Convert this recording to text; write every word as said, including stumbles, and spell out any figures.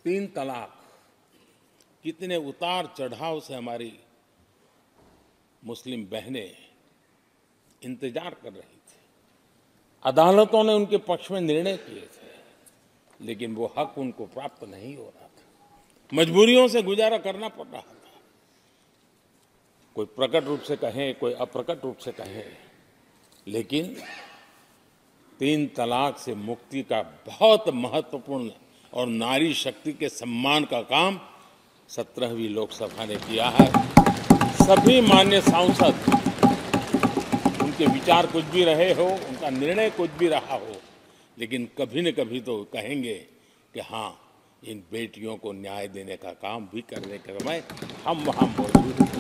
तीन तलाक कितने उतार चढ़ाव से हमारी मुस्लिम बहनें इंतजार कर रही थी। अदालतों ने उनके पक्ष में निर्णय किए थे, लेकिन वो हक उनको प्राप्त नहीं हो रहा था। मजबूरियों से गुजारा करना पड़ रहा था। कोई प्रकट रूप से कहे, कोई अप्रकट रूप से कहे, लेकिन तीन तलाक से मुक्ति का बहुत महत्वपूर्ण और नारी शक्ति के सम्मान का काम सत्रहवीं लोकसभा ने किया है। सभी मान्य सांसद, उनके विचार कुछ भी रहे हो, उनका निर्णय कुछ भी रहा हो, लेकिन कभी न कभी तो कहेंगे कि हाँ, इन बेटियों को न्याय देने का काम भी करने के समय हम वहाँ मौजूद हैं।